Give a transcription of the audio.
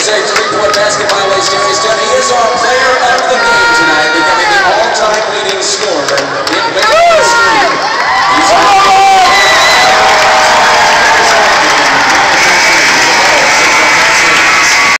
USA 3-4 basketball is Jerry Stud. He is our player of the game tonight, becoming